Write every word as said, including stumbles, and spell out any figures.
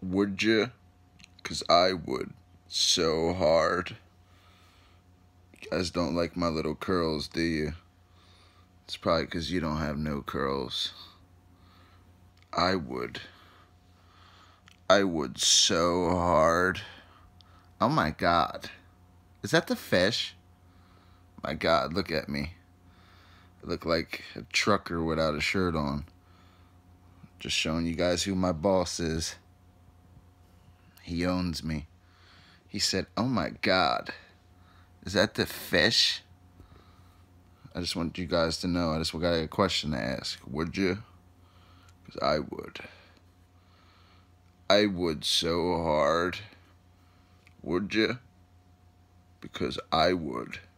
Would you? Because I would. So hard. You guys don't like my little curls, do you? It's probably because you don't have no curls. I would. I would so hard. Oh my God. Is that the fish? My God, look at me. I look like a trucker without a shirt on. Just showing you guys who my boss is. He owns me. He said, oh my God. Is that the fish? I just want you guys to know. I just got a question to ask. Would you? Because I would. I would so hard. Would you? Because I would.